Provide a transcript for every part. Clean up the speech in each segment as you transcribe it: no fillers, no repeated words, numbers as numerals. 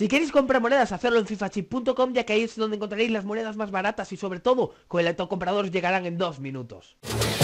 Si queréis comprar monedas, hacerlo en fifachip.com, ya que ahí es donde encontraréis las monedas más baratas y sobre todo, con el autocomprador llegarán en 2 minutos.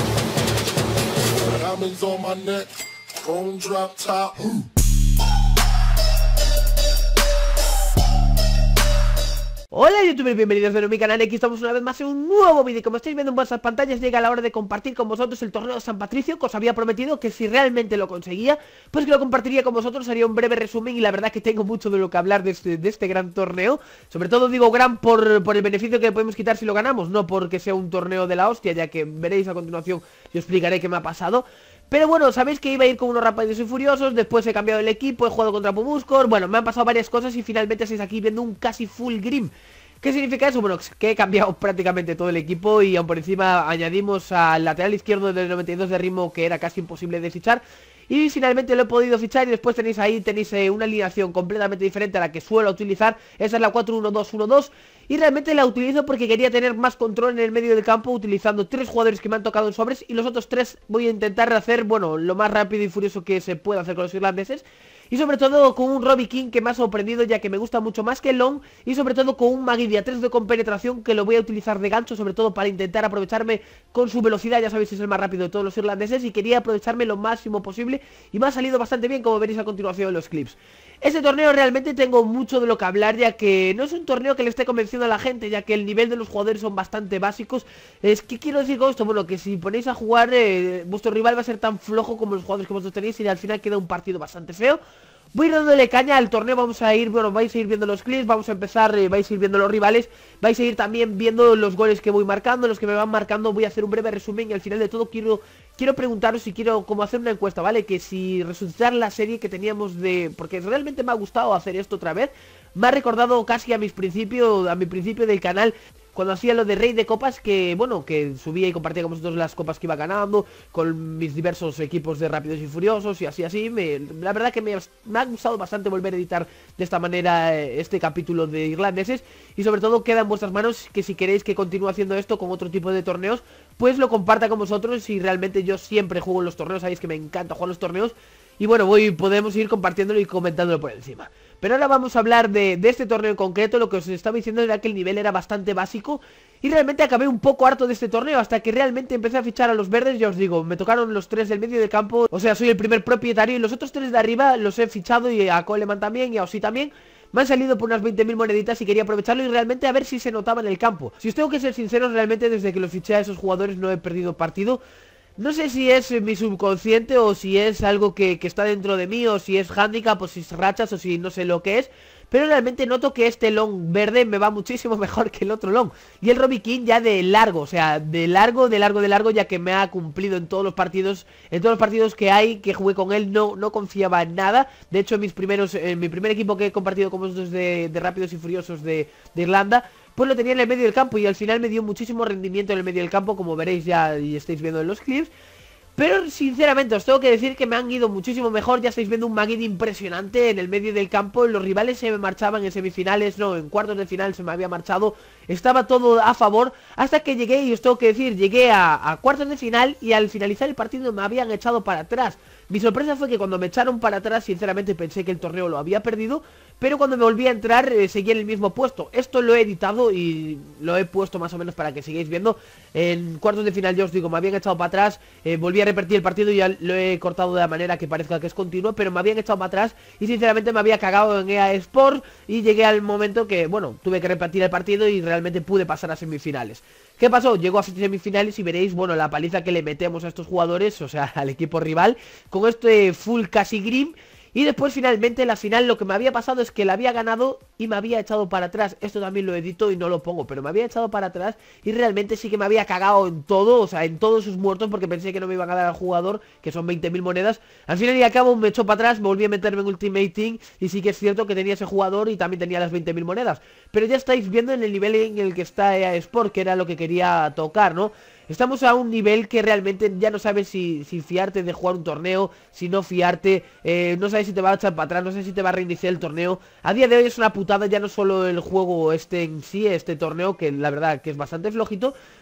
Hola youtubers, bienvenidos de nuevo a mi canal. Aquí estamos una vez más en un nuevo vídeo. Como estáis viendo en vuestras pantallas, llega la hora de compartir con vosotros el torneo de San Patricio, que os había prometido que si realmente lo conseguía, pues que lo compartiría con vosotros, haría un breve resumen. Y la verdad que tengo mucho de lo que hablar de este gran torneo. Sobre todo digo gran por el beneficio que le podemos quitar si lo ganamos, no porque sea un torneo de la hostia, ya que veréis a continuación y os explicaré qué me ha pasado. Pero bueno, sabéis que iba a ir con unos Rápidos y Furiosos, después he cambiado el equipo, he jugado contra Pumuscor, bueno, me han pasado varias cosas y finalmente estáis aquí viendo un casi full Grim. ¿Qué significa eso? Bueno, que he cambiado prácticamente todo el equipo y aún por encima añadimos al lateral izquierdo del 92 de ritmo, que era casi imposible de fichar. Y finalmente lo he podido fichar y después tenéis una alineación completamente diferente a la que suelo utilizar. Esa es la 4-1-2-1-2 y realmente la utilizo porque quería tener más control en el medio del campo, utilizando 3 jugadores que me han tocado en sobres y los otros 3 voy a intentar hacer, bueno, lo más rápido y furioso que se pueda hacer con los irlandeses. Y sobre todo con un Robbie King que me ha sorprendido, ya que me gusta mucho más que el Long. Y sobre todo con un Magidia 3 de compenetración que lo voy a utilizar de gancho, sobre todo para intentar aprovecharme con su velocidad. Ya sabéis, es el más rápido de todos los irlandeses y quería aprovecharme lo máximo posible. Y me ha salido bastante bien, como veréis a continuación en los clips. Este torneo realmente tengo mucho de lo que hablar, ya que no es un torneo que le esté convenciendo a la gente, ya que el nivel de los jugadores son bastante básicos. ¿Qué quiero decir con esto? Bueno, que si ponéis a jugar, vuestro rival va a ser tan flojo como los jugadores que vosotros tenéis y al final queda un partido bastante feo. Voy a ir dándole caña al torneo, vamos a ir, bueno, vais a ir viendo los clips, vamos a empezar, vais a ir viendo los rivales, vais a ir también viendo los goles que voy marcando, los que me van marcando, voy a hacer un breve resumen y al final de todo quiero preguntaros si quiero como hacer una encuesta, ¿vale? Que si resucitar la serie que teníamos porque realmente me ha gustado hacer esto otra vez, me ha recordado casi a mi principio del canal, cuando hacía lo de Rey de Copas, que bueno, que subía y compartía con vosotros las copas que iba ganando, con mis diversos equipos de Rápidos y Furiosos y así, la verdad que me ha gustado bastante volver a editar de esta manera este capítulo de irlandeses. Y sobre todo queda en vuestras manos que si queréis que continúe haciendo esto con otro tipo de torneos, pues lo comparta con vosotros. Y realmente yo siempre juego en los torneos, sabéis que me encanta jugar los torneos. Y bueno, podemos ir compartiéndolo y comentándolo por encima. Pero ahora vamos a hablar de este torneo en concreto. Lo que os estaba diciendo era que el nivel era bastante básico y realmente acabé un poco harto de este torneo hasta que realmente empecé a fichar a los verdes. Ya os digo, me tocaron los 3 del medio de campo, o sea, soy el primer propietario y los otros 3 de arriba los he fichado y a Coleman también y a Osi también. Me han salido por unas 20.000 moneditas y quería aprovecharlo y realmente a ver si se notaba en el campo. Si os tengo que ser sincero, realmente desde que los fiché a esos jugadores no he perdido partido. No sé si es mi subconsciente o si es algo que está dentro de mí, o si es handicap, o si es rachas, o si no sé lo que es. Pero realmente noto que este long verde me va muchísimo mejor que el otro long. Y el Robbie King ya de largo, o sea, de largo, ya que me ha cumplido en todos los partidos. En todos los partidos que jugué con él no confiaba en nada. De hecho, en mi primer equipo que he compartido con vosotros de Rápidos y Furiosos de Irlanda, pues lo tenía en el medio del campo y al final me dio muchísimo rendimiento en el medio del campo, como veréis ya y estáis viendo en los clips. Pero sinceramente os tengo que decir que me han ido muchísimo mejor. Ya estáis viendo un Magid impresionante en el medio del campo. Los rivales se me marchaban en semifinales, no, en cuartos de final se me había marchado. Estaba todo a favor hasta que llegué, y os tengo que decir, llegué a cuartos de final y al finalizar el partido me habían echado para atrás. Mi sorpresa fue que cuando me echaron para atrás, sinceramente pensé que el torneo lo había perdido, pero cuando me volví a entrar seguía en el mismo puesto. Esto lo he editado y lo he puesto más o menos para que sigáis viendo. En cuartos de final, ya os digo, me habían echado para atrás, volví a repetir el partido y ya lo he cortado de la manera que parezca que es continuo, pero me habían echado para atrás y sinceramente me había cagado en EA Sport y llegué al momento que, bueno, tuve que repetir el partido y realmente pude pasar a semifinales. ¿Qué pasó? Llegó a semifinales y veréis, bueno, la paliza que le metemos a estos jugadores, o sea, al equipo rival, con este full casi Grim. Y después finalmente en la final lo que me había pasado es que la había ganado y me había echado para atrás. Esto también lo edito y no lo pongo, pero me había echado para atrás y realmente sí que me había cagado en todo, o sea, en todos sus muertos, porque pensé que no me iban a dar al jugador, que son 20.000 monedas. Al final y al cabo me echó para atrás, me volví a meterme en Ultimate Team y sí que es cierto que tenía ese jugador y también tenía las 20.000 monedas. Pero ya estáis viendo en el nivel en el que está EA Sport, que era lo que quería tocar, ¿no? Estamos a un nivel que realmente ya no sabes si fiarte de jugar un torneo, si no fiarte, no sabes si te va a echar para atrás, no sé si te va a reiniciar el torneo. A día de hoy es una putada ya no solo el juego este en sí, este torneo, que la verdad que es bastante flojito,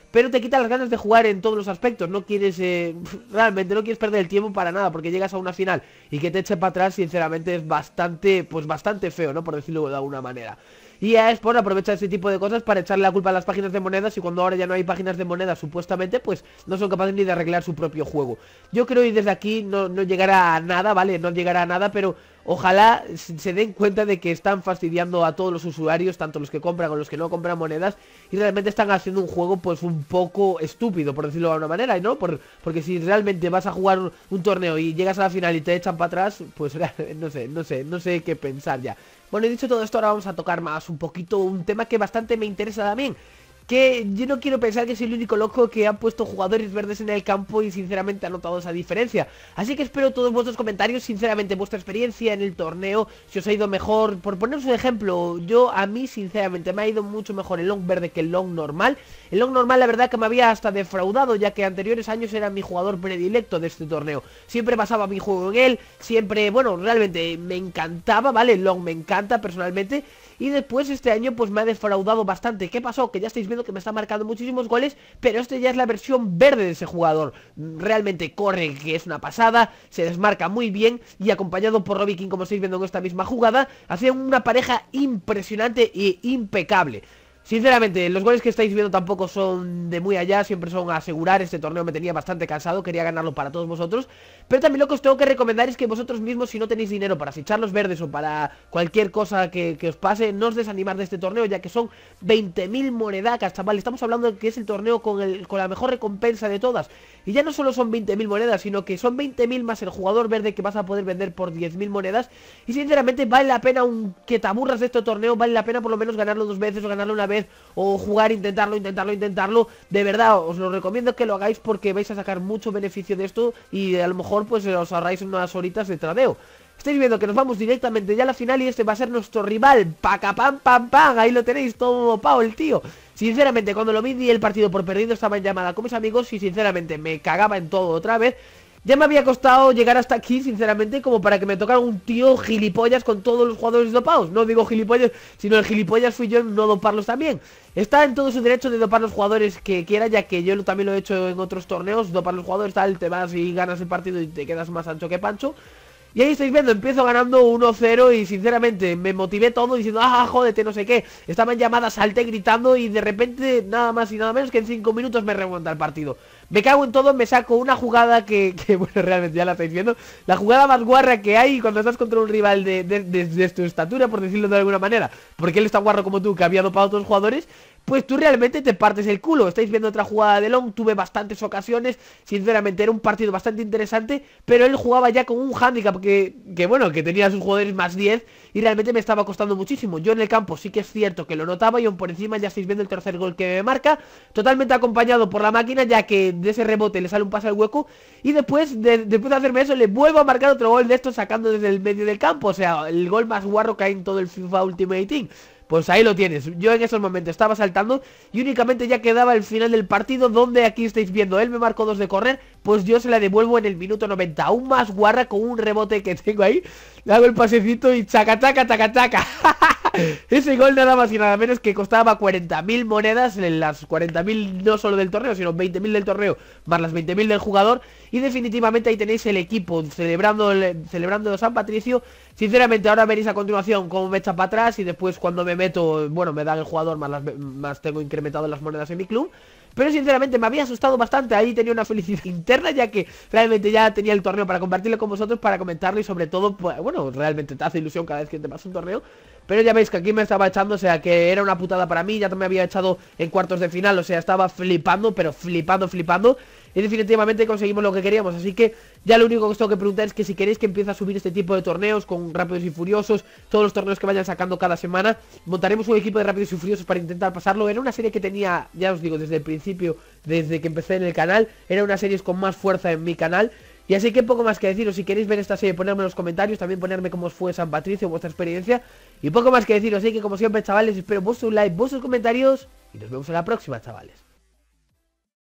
pero te quita las ganas de jugar en todos los aspectos. No quieres, realmente no quieres perder el tiempo para nada, porque llegas a una final y que te eche para atrás, sinceramente es bastante, pues bastante feo, ¿no? Por decirlo de alguna manera. Y EA Sports aprovecha este tipo de cosas para echarle la culpa a las páginas de monedas, y cuando ahora ya no hay páginas de monedas supuestamente, pues no son capaces ni de arreglar su propio juego. Yo creo, y desde aquí no llegará a nada, ¿vale? No llegará a nada, pero ojalá se den cuenta de que están fastidiando a todos los usuarios, tanto los que compran como los que no compran monedas, y realmente están haciendo un juego pues un poco estúpido, por decirlo de alguna manera, ¿no? Porque si realmente vas a jugar un torneo y llegas a la final y te echan para atrás, pues no sé qué pensar ya. Bueno, y dicho todo esto, ahora vamos a tocar más un poquito un tema que bastante me interesa también. Que yo no quiero pensar que soy el único loco que ha puesto jugadores verdes en el campo y sinceramente ha notado esa diferencia. Así que espero todos vuestros comentarios, sinceramente vuestra experiencia en el torneo, si os ha ido mejor. Por poneros un ejemplo, a mí sinceramente me ha ido mucho mejor el long verde que el long normal. El long normal la verdad que me había hasta defraudado, ya que anteriores años era mi jugador predilecto de este torneo. Siempre pasaba mi juego en él, siempre, bueno, realmente me encantaba, ¿vale? El long me encanta personalmente. Y después este año pues me ha defraudado bastante. ¿Qué pasó? Que ya estáis viendo que me está marcando muchísimos goles, pero este ya es la versión verde de ese jugador. Realmente corre, que es una pasada, se desmarca muy bien, y acompañado por Robbie King, como estáis viendo en esta misma jugada, hacen una pareja impresionante e impecable. Sinceramente, los goles que estáis viendo tampoco son de muy allá, siempre son a asegurar. Este torneo me tenía bastante cansado, quería ganarlo para todos vosotros. Pero también lo que os tengo que recomendar es que vosotros mismos, si no tenéis dinero para fichar los verdes o para cualquier cosa que os pase, no os desanimar de este torneo, ya que son 20.000 monedacas, chaval. Estamos hablando de que es el torneo con la mejor recompensa de todas. Y ya no solo son 20.000 monedas, sino que son 20.000 más el jugador verde que vas a poder vender por 10.000 monedas. Y sinceramente vale la pena, aunque te aburras de este torneo, vale la pena por lo menos ganarlo 2 veces o ganarlo una vez, o jugar, intentarlo. De verdad, os lo recomiendo que lo hagáis, porque vais a sacar mucho beneficio de esto, y a lo mejor pues os ahorráis unas horitas de tradeo. Estáis viendo que nos vamos directamente ya a la final, y este va a ser nuestro rival. Paca pam pam pam, ahí lo tenéis, todo pao el tío. Sinceramente, cuando lo vi, di el partido por perdido, estaba en llamada con mis amigos y sinceramente me cagaba en todo otra vez. Ya me había costado llegar hasta aquí, sinceramente, como para que me tocara un tío gilipollas con todos los jugadores dopados. No digo gilipollas, sino el gilipollas fui yo en no doparlos también. Está en todo su derecho de dopar los jugadores que quiera, ya que yo también lo he hecho en otros torneos. Dopar los jugadores, tal, te vas y ganas el partido y te quedas más ancho que pancho. Y ahí estáis viendo, empiezo ganando 1-0 y sinceramente me motivé todo diciendo, jódete, no sé qué. Estaba en llamada, salté gritando y de repente, nada más y nada menos que en 5 minutos me remonta el partido. Me cago en todo, me saco una jugada que bueno, realmente ya la estáis viendo. La jugada más guarra que hay cuando estás contra un rival de tu estatura, por decirlo de alguna manera. Porque él está guarro como tú, que había dopado a otros jugadores. Pues tú realmente te partes el culo. Estáis viendo otra jugada de long, tuve bastantes ocasiones. Sinceramente era un partido bastante interesante, pero él jugaba ya con un handicap que bueno, que tenía a sus jugadores más 10 y realmente me estaba costando muchísimo. Yo en el campo sí que es cierto que lo notaba, y aún por encima ya estáis viendo el tercer gol que me marca, totalmente acompañado por la máquina, ya que de ese rebote le sale un pase al hueco, y después de hacerme eso le vuelvo a marcar otro gol de estos sacando desde el medio del campo. O sea, el gol más guarro que hay en todo el FIFA Ultimate Team. Pues ahí lo tienes. Yo en esos momentos estaba saltando y únicamente ya quedaba el final del partido, donde aquí estáis viendo, él me marcó 2 de correr, pues yo se la devuelvo en el minuto 90. Aún más guarra, con un rebote que tengo ahí. Le hago el pasecito y chaca chaca chaca chaca. Ese gol nada más y nada menos que costaba 40.000 monedas, las 40.000 no solo del torneo, sino 20.000 del torneo, más las 20.000 del jugador. Y definitivamente ahí tenéis el equipo celebrando San Patricio. Sinceramente ahora veréis a continuación cómo me echa para atrás, y después cuando me meto, bueno, me dan el jugador más tengo incrementado las monedas en mi club. Pero sinceramente me había asustado bastante. Ahí tenía una felicidad interna, ya que realmente ya tenía el torneo para compartirlo con vosotros, para comentarlo, y sobre todo, pues, bueno, realmente te hace ilusión cada vez que te pasa un torneo. Pero ya veis que aquí me estaba echando, o sea, que era una putada para mí. Ya me había echado en cuartos de final, o sea, estaba flipando, pero flipando. Y definitivamente conseguimos lo que queríamos. Así que ya lo único que os tengo que preguntar es que si queréis que empiece a subir este tipo de torneos con Rápidos y Furiosos, todos los torneos que vayan sacando cada semana, montaremos un equipo de Rápidos y Furiosos para intentar pasarlo. Era una serie que tenía, ya os digo, desde el principio, desde que empecé en el canal, era una serie con más fuerza en mi canal. Y así que poco más que deciros. Si queréis ver esta serie, ponedme en los comentarios, también ponerme cómo os fue San Patricio, vuestra experiencia. Y poco más que deciros. Así que como siempre, chavales, espero vuestro like, vuestros comentarios, y nos vemos en la próxima, chavales.